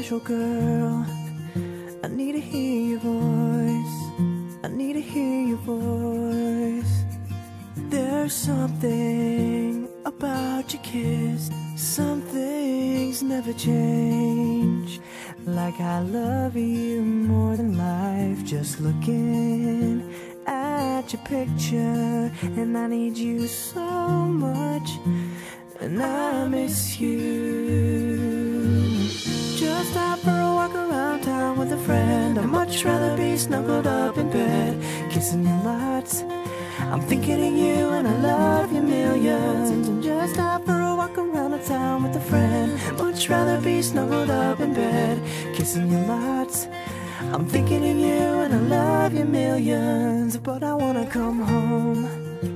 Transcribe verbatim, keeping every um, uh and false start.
special girl. I need to hear your voice. I need to hear your voice. There's something about your kiss. Some things never change. Like I love you more than life. Just looking at your picture, and I need you so much, and I miss you. Just out for a walk around town with a friend. I'd much rather be snuggled up in bed, kissing you lots. I'm thinking of you and I love you millions. And just out for a walk around the town with a friend. Much rather be snuggled up in bed, kissing you lots. I'm thinking of you and I love you millions. But I wanna come home,